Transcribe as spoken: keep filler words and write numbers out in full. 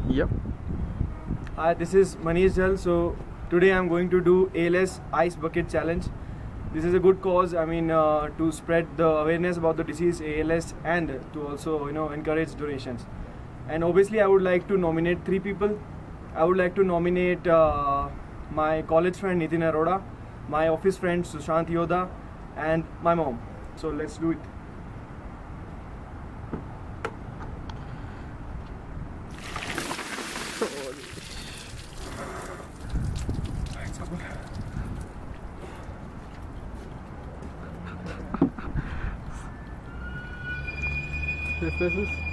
Yep. Hi, this is Manish Dhall. So today I'm going to do A L S Ice Bucket Challenge. This is a good cause. I mean, uh, to spread the awareness about the disease A L S and to also, you know, encourage donations. And obviously, I would like to nominate three people. I would like to nominate uh, my college friend Nitin Arora, my office friend Sushant Yoda, and my mom. So let's do it. This is